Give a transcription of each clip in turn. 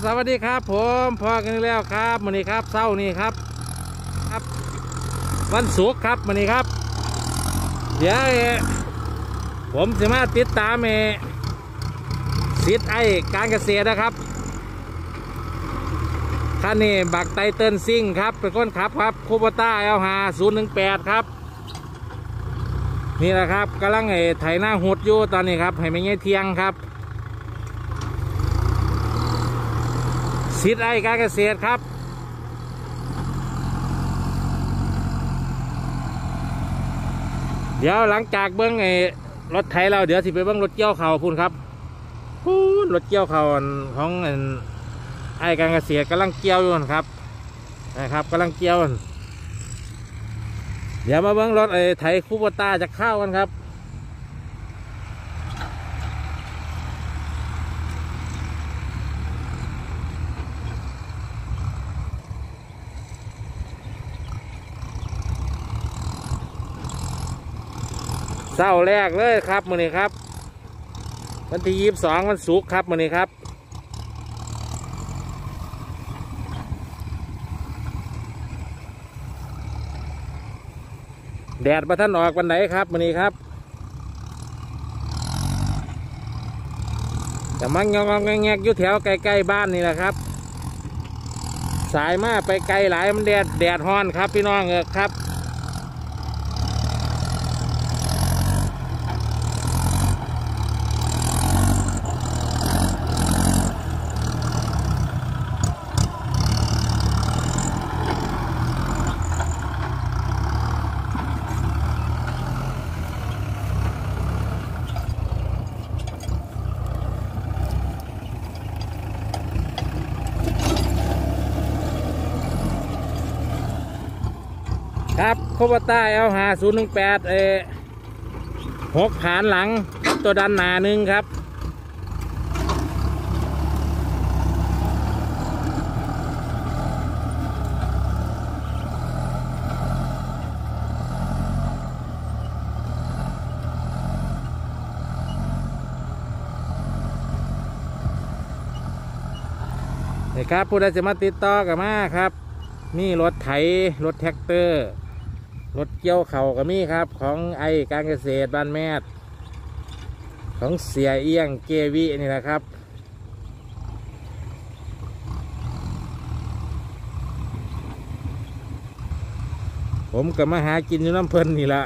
สวัสดีครับผมพอกันแล้วครับวันนี้ครับเช้านี้ครับวันศุกร์ครับวันนี้ครับเดี๋ยวผมจะมาติดตามสิทธิ์การเกษตรนะครับคันนี้บักไตเติ้ลซิ่งครับเป็นคนขับครับคูโบต้าL5018ครับนี่แหละครับกำลังไถหน้าหุดอยู่ตอนนี้ครับให้ไม่เงี้ยเที่ยงครับสิทธิ์การเกษตรครับเดี๋ยวหลังจากเบิ้งรถไถเราเดี๋ยวสิไปเบิ้งรถเกี่ยวเขาพูนครับพูนรถเกี่ยวเขาของการเกษตรกำลังเกี่ยวอยู่ครับนะครับกำลังเกี่ยวเดี๋ยวมาเบิ้งรถไถคูโบต้าจะเข้ากันครับเช้าแรกเลยครับมื้อนี้ครับวันที่22วันศุกร์ครับมื้อนี้ครับแดดประทันออกวันไหนครับมื้อนี้ครับแต่มันงองแงกอยู่แถวใกล้ๆบ้านนี่แหละครับสายมาไปไกลหลายมันแดดฮ้อนครับพี่น้องครับครับคูโบต้าL5018 6 ผานหลังตัวดันหนาหนึ่งครับนี่ครับผู้ใดจะมาติดต่อกับมาครับมีรถไถรถแท็กเตอร์รถเกี่ยวเข่าก็มีครับของการเกษตรบ้านแมดของเสียเอี้ยงเกวีนี่แหละครับผมก็มาหากินอยู่น้ำเพลินนี่แหละ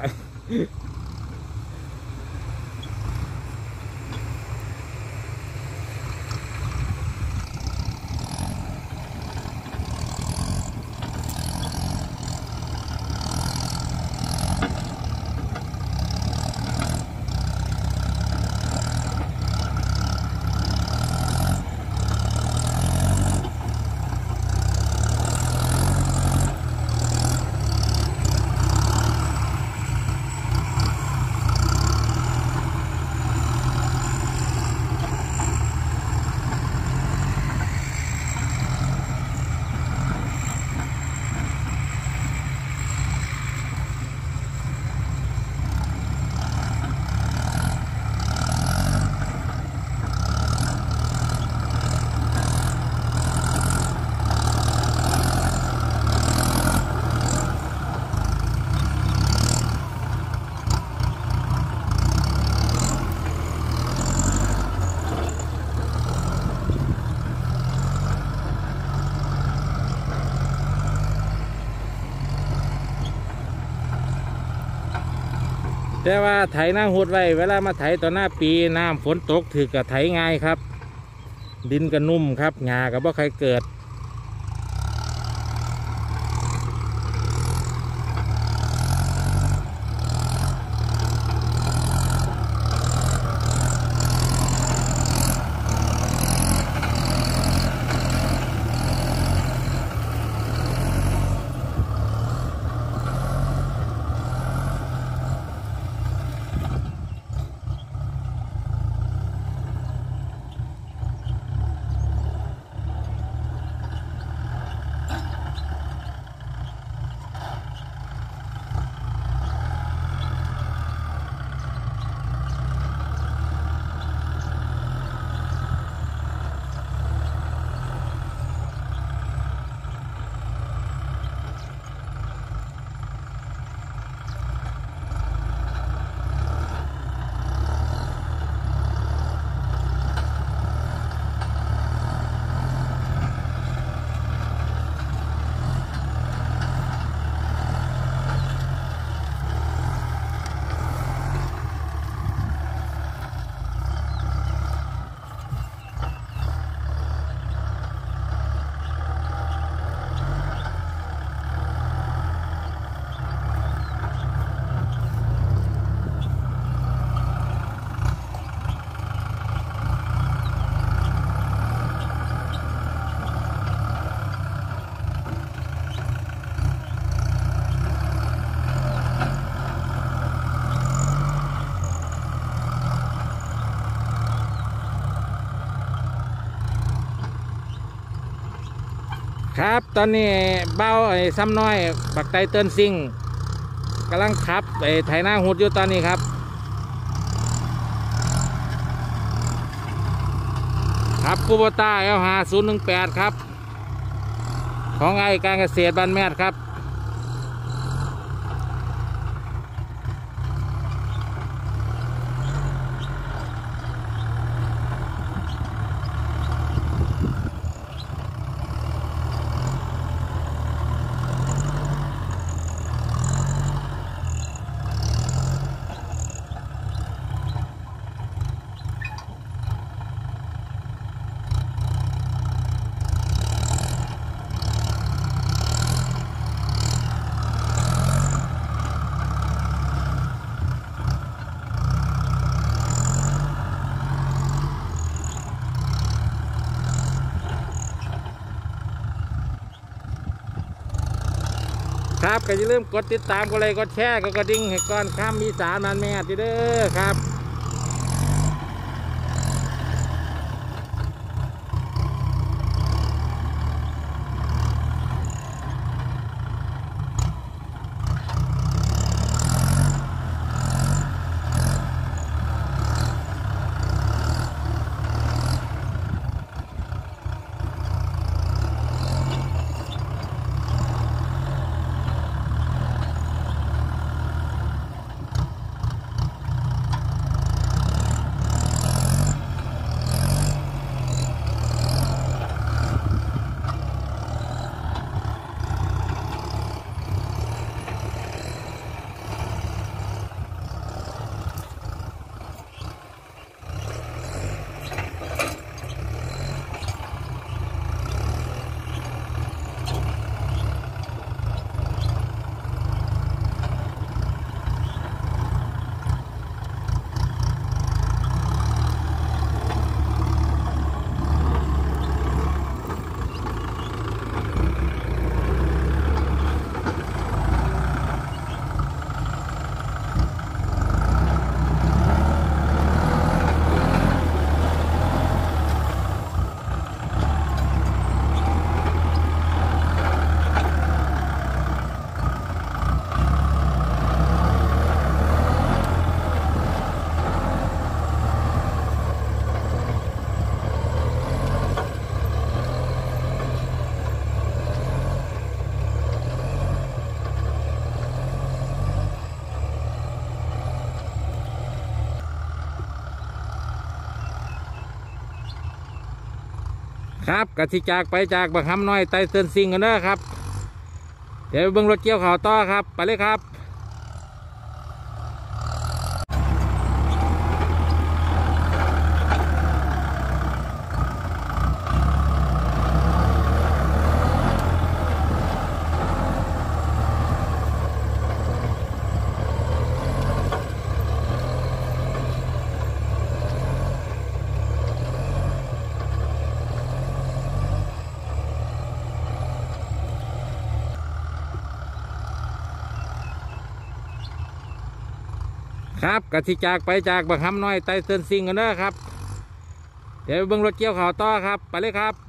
แต่ว่าไถหน้าหุดไว้เวลามาไถต่อหน้าปีน้ำฝนตกถือกับไถง่ายครับดินก็นุ่มครับหญ้าก็บ่ใครเกิดครับตอนนี้เบ้าไอ้ซ้ำน้อยบักไตเติ้ลซิงกำลังขับไอ้ไถนาหุดอยู่ตอนนี้ครับครับคูโบต้าL5018ครับของไอ้การเกษตรบ้านแมทครับครับก็อย่าลืมกดติดตามกดไลค์กดแชร์กดกระดิ่งให้ก่อนข้ามมีสารมันแม่จีเด้อครับครับกสิจากไปจากบักคำน้อยไตเติ้ลซิงกันเด้อครับเดี๋ยวเบิ่งรถเกี่ยวข้าวต่อครับไปเลยครับครับกสิจากไปจากบักคำน้อยไตเติ้ลซิงกันเด้อครับเดี๋ยวเบิ่งรถเกี่ยวข้าวต่อครับไปเลยครับ